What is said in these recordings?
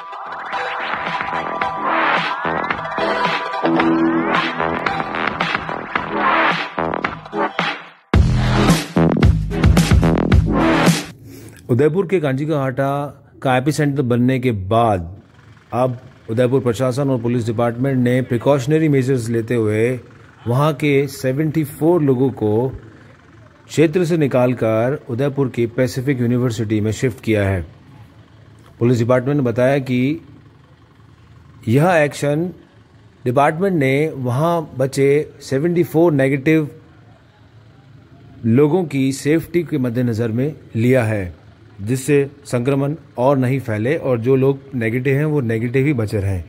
उदयपुर के कांजी का हाटा का एपिसेंटर बनने के बाद अब उदयपुर प्रशासन और पुलिस डिपार्टमेंट ने प्रिकॉशनरी मेजर्स लेते हुए वहां के 74 लोगों को क्षेत्र से निकालकर उदयपुर की पैसिफिक यूनिवर्सिटी में शिफ्ट किया है। पुलिस डिपार्टमेंट ने बताया कि यह एक्शन डिपार्टमेंट ने वहां बचे 74 नेगेटिव लोगों की सेफ्टी के मद्देनज़र में लिया है, जिससे संक्रमण और नहीं फैले और जो लोग नेगेटिव हैं वो नेगेटिव ही बचे रहें।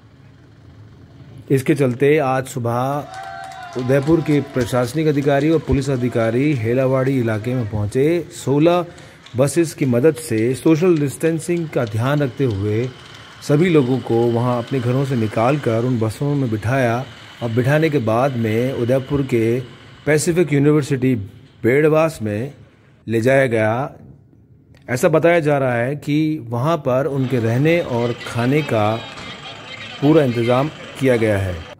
इसके चलते आज सुबह उदयपुर के प्रशासनिक अधिकारी और पुलिस अधिकारी हेलावाड़ी इलाके में पहुंचे। 16 बसेस की मदद से सोशल डिस्टेंसिंग का ध्यान रखते हुए सभी लोगों को वहां अपने घरों से निकालकर उन बसों में बिठाया और बिठाने के बाद में उदयपुर के पैसिफिक यूनिवर्सिटी बेड़वास में ले जाया गया। ऐसा बताया जा रहा है कि वहां पर उनके रहने और खाने का पूरा इंतज़ाम किया गया है।